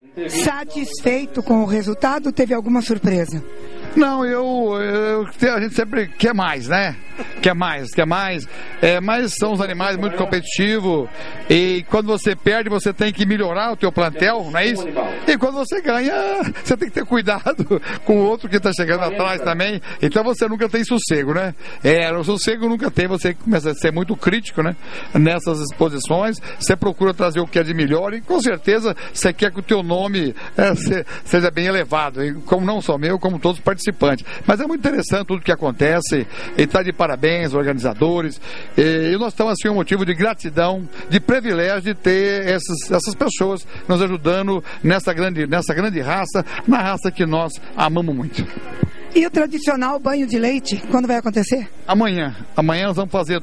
Satisfeito com o resultado? Teve alguma surpresa? Não, a gente sempre quer mais, né? Quer mais. Mas são os animais muito competitivos e quando você perde, você tem que melhorar o teu plantel, não é isso? E quando você ganha, você tem que ter cuidado com o outro que está chegando atrás também. Então você nunca tem sossego, né? O sossego nunca tem, você começa a ser muito crítico, né? Nessas exposições, você procura trazer o que é de melhor e com certeza você quer que o teu nome seja bem elevado, como não só meu, como todos os participantes. Mas é muito interessante tudo que acontece e está de parabéns, organizadores, e nós estamos assim um motivo de gratidão, de privilégio de ter essas pessoas nos ajudando nessa grande raça, na raça que nós amamos muito. E o tradicional banho de leite, quando vai acontecer? Amanhã nós vamos fazer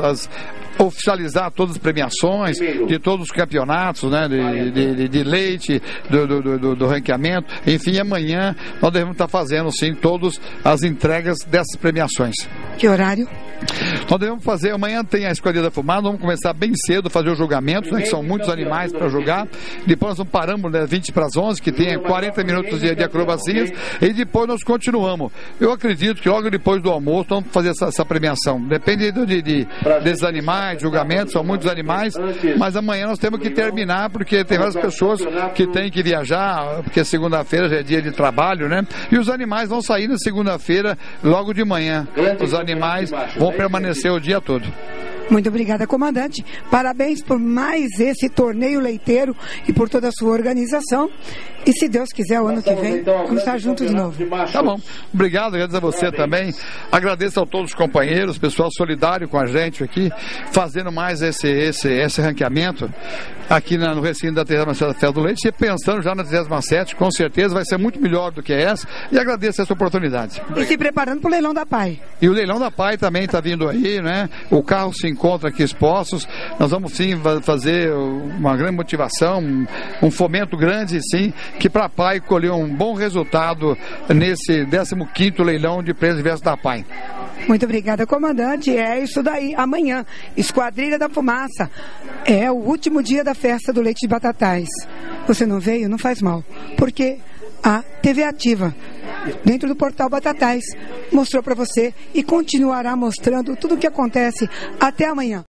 oficializar todas as premiações de todos os campeonatos, né, de leite, do ranqueamento. Enfim, amanhã nós devemos estar fazendo sim todas as entregas dessas premiações. Que horário? Nós devemos fazer, amanhã tem a Esquadrilha da Fumaça, vamos começar bem cedo, fazer os julgamentos, né, que são muitos animais para julgar. Depois nós paramos, né, 20 para as 11, que tem 40 minutos de acrobacias, e depois nós continuamos. Eu acredito que logo depois do almoço vamos fazer essa premiação. Depende desses animais, julgamentos, são muitos animais, mas amanhã nós temos que terminar, porque tem várias pessoas que têm que viajar, porque segunda-feira já é dia de trabalho, né? E os animais vão sair na segunda-feira, logo de manhã. Os animais vão permanecer o dia todo. Muito obrigada, comandante. Parabéns por mais esse torneio leiteiro e por toda a sua organização. E se Deus quiser, o ano que vem, vamos estar juntos de novo. Tá bom. Obrigado, agradeço a você também. Agradeço a todos os companheiros, pessoal solidário com a gente aqui, fazendo mais esse ranqueamento aqui no recinto da 37ª Festa do Leite, e pensando já na 37ª, com certeza vai ser muito melhor do que essa, e agradeço essa oportunidade. E se preparando para o Leilão da Pai. E o Leilão da Pai também está vindo aí, né? O carro se encontra aqui expostos, nós vamos sim fazer uma grande motivação, um fomento grande sim, que para a Pai colher um bom resultado nesse 15º leilão de prêmios diversos da Pai. Muito obrigada, comandante. É isso daí. Amanhã, Esquadrilha da Fumaça. É o último dia da festa do leite de Batatais. Você não veio? Não faz mal. Porque a TV Ativa, dentro do portal Batatais, mostrou para você e continuará mostrando tudo o que acontece até amanhã.